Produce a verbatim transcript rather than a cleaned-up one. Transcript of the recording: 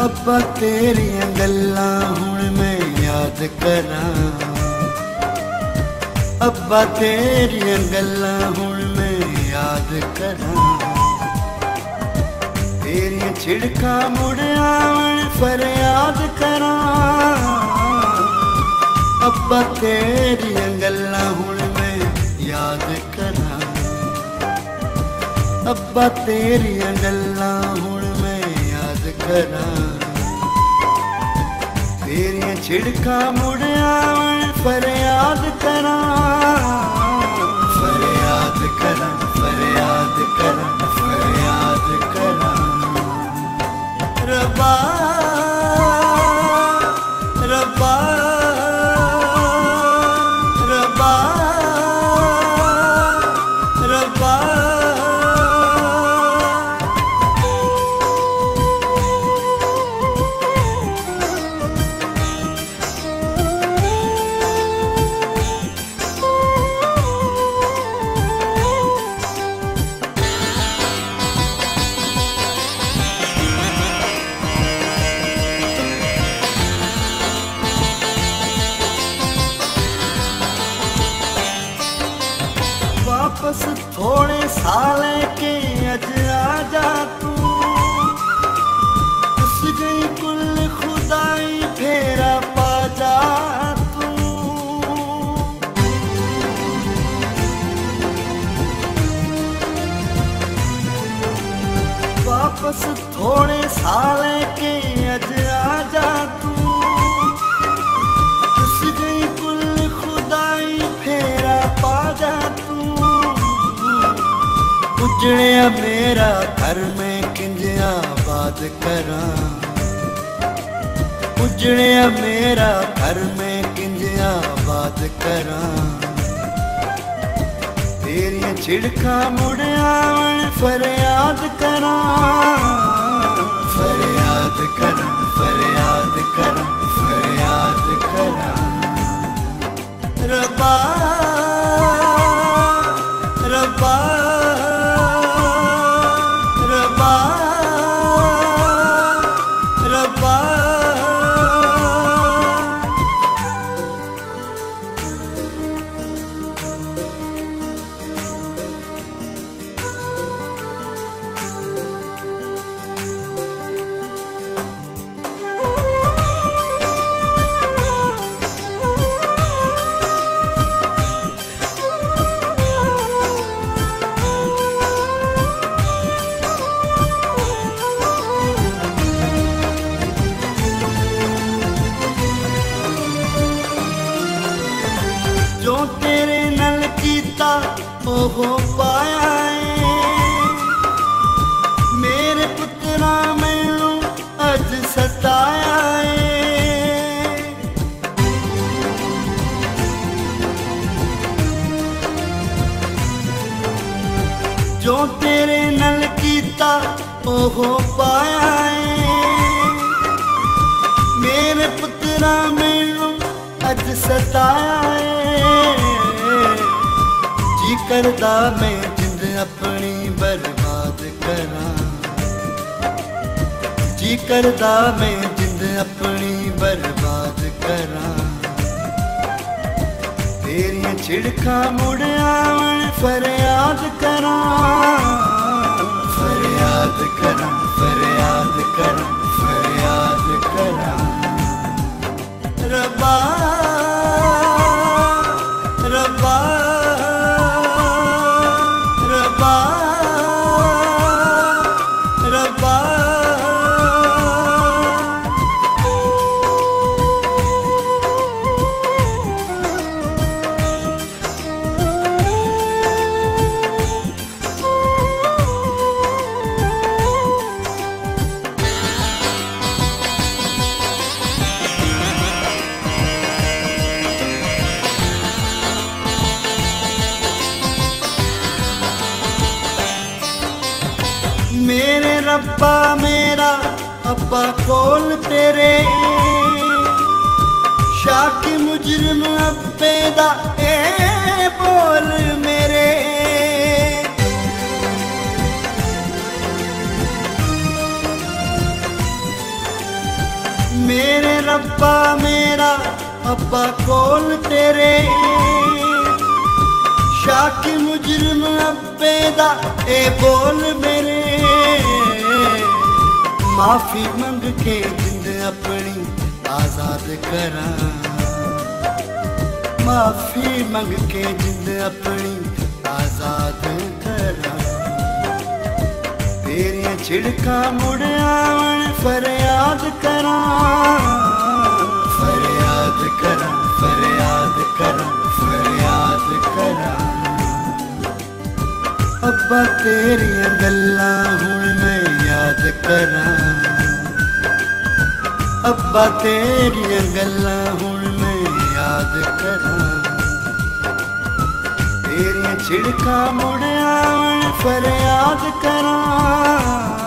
अब्बा तेरियां गल्लां हुण मैं याद करां, अब्बा तेरियां गल्लां हुण मैं याद करां। तेरियां छिड़कां मुड़ आवन फरियाद करां, अब्बा तेरियां गल्लां हुण मैं याद करां। अब्बा तेरियां गल्लां हुण मैं याद करां। तेरियां छिड़कां मुड़ आवन फरियाद करां, फरियाद करां, फरियाद करां, फरियाद करां। रब्बा रब्बा रब्बा रब्बा। वापस थोड़े साल के अज आजा तू, उस गई कुल खुदाई फेरा पा जा तू। वापस थोड़े साल के अज आजा तू, उस गई कुल खुदाई फेरा पा जा तू। उजड़िया मेरा घर में किंज आबाद करां, उजड़िया मेरा घर में किंज आबाद करां। तेरियां छिड़कां मुड़ आवन फरियाद करां, फरियाद करां, फरियाद करां, फरियाद करां। रब्बा रब्बा जो तेरे नल कीता ओहो पाया है, मेरे पुत्रा मैनू अज सताया है। जो तेरे नल कीता ओहो पाया है, मेरे पुत्रा मैनू अज सताया है। जी करदा मैं जिंद अपनी बर्बाद करां, जी करदा मैं जिंद अपनी बर्बाद करां। तेरियां छिड़कां मुड़ आवन फरियाद करां, फरियाद करां, फरियाद करां, फरियाद करां। रब्बा रब्बा रब्बा रब्बा। मेरे रब्बा मेरा अब्बा कोल तेरे, शाकी मुजरिम अब्बे दा ए बोल मेरे। मेरे रब्बा मेरा अब्बा कोल तेरे, शाकी मुजरिम अब्बे दा ए बोल मेरे। माफी मंग के जिंद अपनी आजाद करा, माफी मंग के जिंद अपनी आजाद करा। तेरिया छिड़का मुड़ आवन फरियाद करा, फरियाद करा, फरियाद करा, फरियाद करा। अब्बा तेरिया गल्लां हुण मैं याद करा, अब्बा तेरिया गल्लां हुण मैं याद करा। तेरिया छिड़का मुड़ आवन फरियाद करा।